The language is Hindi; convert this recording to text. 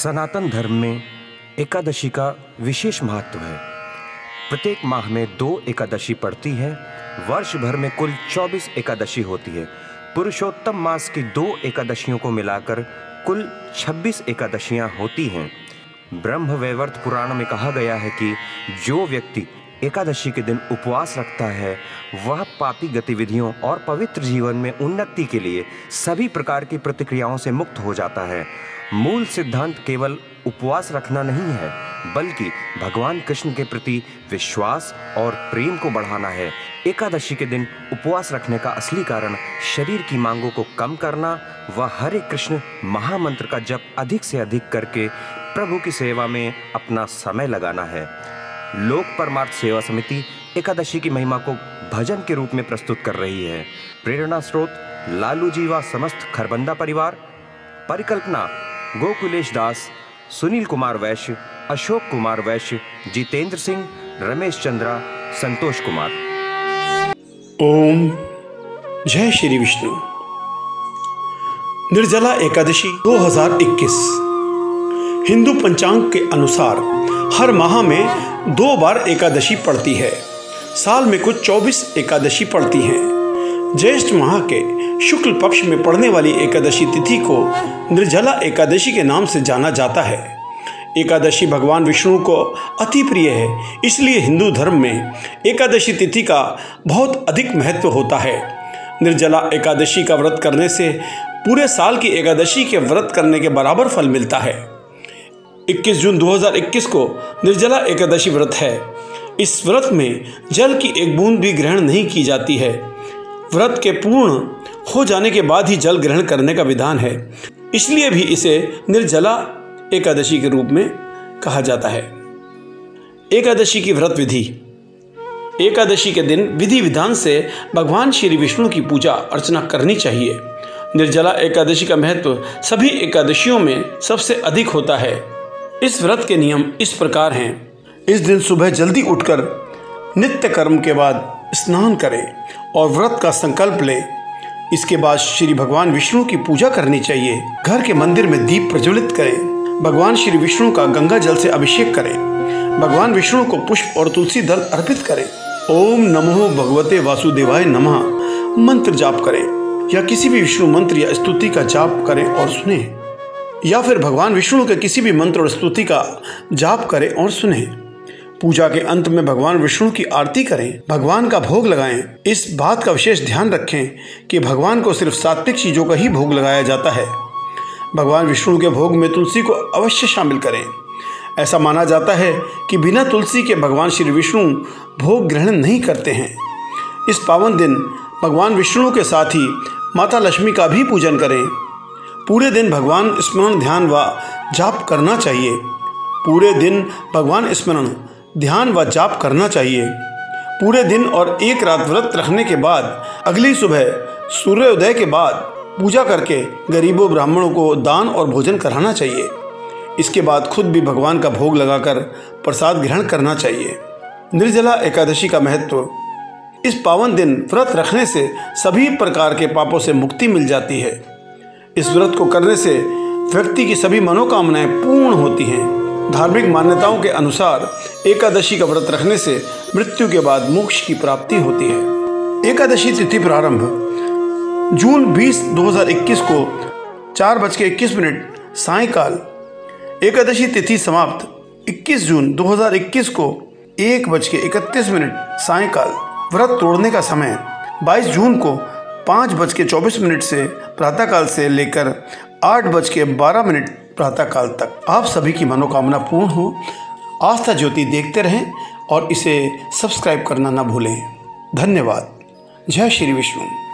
सनातन धर्म में एकादशी का विशेष महत्व है। प्रत्येक माह में 2 एकादशी पड़ती है। वर्ष भर में कुल 24 एकादशी होती है। पुरुषोत्तम मास की 2 एकादशियों को मिलाकर कुल 26 एकादशियां होती हैं। ब्रह्मवैवर्त पुराण में कहा गया है कि जो व्यक्ति एकादशी के दिन उपवास रखता है वह पापी गतिविधियों और पवित्र जीवन में उन्नति के लिए सभी प्रकार की प्रतिक्रियाओं से मुक्त हो जाता है। मूल सिद्धांत केवल उपवास रखना नहीं है, बल्कि भगवान कृष्ण के प्रति विश्वास और प्रेम को बढ़ाना है। एकादशी के दिन उपवास रखने का असली कारण शरीर की मांगों को कम करना व हरे कृष्ण महामंत्र का जप अधिक से अधिक करके प्रभु की सेवा में अपना समय लगाना है। लोक परमार्थ सेवा समिति एकादशी की महिमा को भजन के रूप में प्रस्तुत कर रही है। प्रेरणा स्रोत लालू जी व समस्त खरबंदा परिवार। परिकल्पना गोकुलेश दास, सुनील कुमार वैश्य, अशोक कुमार वैश्य, जितेंद्र सिंह, रमेश चंद्रा, संतोष कुमार। ओम जय श्री विष्णु। निर्जला एकादशी 2021 हिंदू पंचांग के अनुसार हर माह में 2 बार एकादशी पड़ती है। साल में कुछ 24 एकादशी पड़ती हैं। ज्येष्ठ माह के शुक्ल पक्ष में पड़ने वाली एकादशी तिथि को निर्जला एकादशी के नाम से जाना जाता है। एकादशी भगवान विष्णु को अति प्रिय है, इसलिए हिंदू धर्म में एकादशी तिथि का बहुत अधिक महत्व होता है। निर्जला एकादशी का व्रत करने से पूरे साल की एकादशी के व्रत करने के बराबर फल मिलता है। 21 जून 2021 को निर्जला एकादशी व्रत है। इस व्रत में जल की एक बूंद भी ग्रहण नहीं की जाती है। व्रत के पूर्ण हो जाने के बाद ही जल ग्रहण करने का विधान है, इसलिए भी इसे निर्जला एकादशी के रूप में कहा जाता है। एकादशी की व्रत विधि। एकादशी के दिन विधि विधान से भगवान श्री विष्णु की पूजा अर्चना करनी चाहिए। निर्जला एकादशी का महत्व सभी एकादशियों में सबसे अधिक होता है। इस व्रत के नियम इस प्रकार हैं। इस दिन सुबह जल्दी उठकर नित्य कर्म के बाद स्नान करें और व्रत का संकल्प लें। इसके बाद श्री भगवान विष्णु की पूजा करनी चाहिए। घर के मंदिर में दीप प्रज्वलित करें। भगवान श्री विष्णु का गंगा जल से अभिषेक करें। भगवान विष्णु को पुष्प और तुलसी दल अर्पित करें। ओम नमो भगवते वासुदेवाय नमः मंत्र जाप करें, या किसी भी विष्णु मंत्र या स्तुति का जाप करें और सुने, या फिर भगवान विष्णु के किसी भी मंत्र और स्तुति का जाप करें और सुने। पूजा के अंत में भगवान विष्णु की आरती करें, भगवान का भोग लगाएं। इस बात का विशेष ध्यान रखें कि भगवान को सिर्फ सात्विक चीज़ों का ही भोग लगाया जाता है। भगवान विष्णु के भोग में तुलसी को अवश्य शामिल करें। ऐसा माना जाता है कि बिना तुलसी के भगवान श्री विष्णु भोग ग्रहण नहीं करते हैं। इस पावन दिन भगवान विष्णु के साथ ही माता लक्ष्मी का भी पूजन करें। पूरे दिन भगवान स्मरण ध्यान व जाप करना चाहिए। पूरे दिन भगवान स्मरण ध्यान व जाप करना चाहिए। पूरे दिन और एक रात व्रत रखने के बाद अगली सुबह सूर्योदय के बाद पूजा करके गरीबों ब्राह्मणों को दान और भोजन कराना चाहिए। इसके बाद खुद भी भगवान का भोग लगाकर प्रसाद ग्रहण करना चाहिए। निर्जला एकादशी का महत्व। इस पावन दिन व्रत रखने से सभी प्रकार के पापों से मुक्ति मिल जाती है। इस व्रत को करने से व्यक्ति की सभी मनोकामनाएं पूर्ण होती हैं। धार्मिक मान्यताओं के अनुसार एकादशी का व्रत रखने से मृत्यु के बाद मोक्ष की प्राप्ति होती है। एकादशी तिथि प्रारंभ जून 20, 2021 को 4:21 सायंकाल। एकादशी तिथि समाप्त 21 जून 2021 को 1:31 सायंकाल। व्रत तोड़ने का समय 22 जून को 5:24 से प्रातःकाल से लेकर 8:12 प्रातःकाल तक। आप सभी की मनोकामना पूर्ण हो। आस्था ज्योति देखते रहें और इसे सब्सक्राइब करना ना भूलें। धन्यवाद। जय श्री विष्णु।